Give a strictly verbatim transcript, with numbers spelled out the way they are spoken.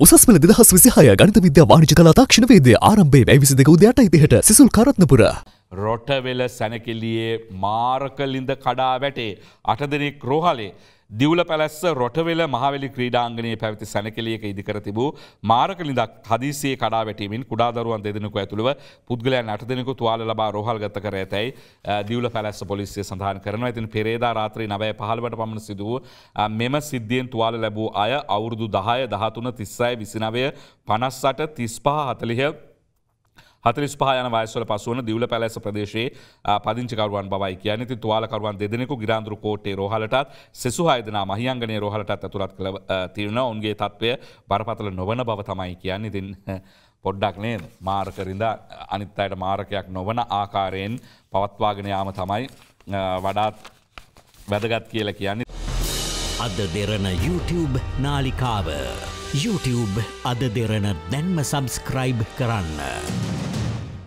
උසස් පෙළ දෙදහස් විසිහය ගණිත විද්‍යා වාණිජ කලා තාක්ෂණ වේදය ආරම්භයේ වැයි විසි දෙක උදේ අටයි තිහට සිසුල් කරත්නපුර. රොටවෙල සැනකෙළියේ මාරකලින්ද කඩා වැටේ අට දෙනෙක් රෝහලේ. දිවුල පැලැස්ස රොටවෙල මහවැලි ක්‍රීඩාංගණයේ පැවති සැනකෙළියක ඉදිකර තිබූ මාරකලින්දක් හදිසියේ කඩා වැටීමෙන් කුඩා දරුවන් දෙදෙනෙකු ඇතුළුව පුද්ගලයන් අට දෙනෙකු තුවාල ලබා රෝහල්ගත කර ඇතැයි දිවුල පැලැස්ස පොලිසිය සඳහන් කරනවා. ඉතින් පෙරේදා රාත්‍රී නවය පහළොවට පමණ සිදු වූ මෙම සිද්ධියෙන් තුවාල ලැබූ අය අවුරුදු දහය දහතුන තිස්හය විසිනවය පනස් අට තිස්පහ හතළිහ හතළිස් පහ යන වයස්වල පසුවන දිවුල පැලැස්ස ප්‍රදේශයේ පදිංචිකරුවන් බවයි කියන්නේ. ඉතින් තුවාලකරුවන් දෙදෙනෙකු ගිරාඳුරු කෝට්ටේ රෝහලටත් සෙසු හය දෙනා මහියංගනයේ රෝහලටත් ඇතුළත් කළ තියෙනවා. ඔවුන්ගේ තත්ත්වය බරපතල නොවන බව තමයි කියන්නේ. ඉතින් පොඩ්ඩක් නේද මාරකරින්ද අනිත් අයට මාරකයක් නොවන ආකාරයෙන් පවත්වාගෙන යාම තමයි වඩාත් වැදගත් කියලා කියන්නේ. අද දෙරණ YouTube නාලිකාව YouTube අද දෙරණ දැන්ම සබස්ක්‍රයිබ් කරන්න.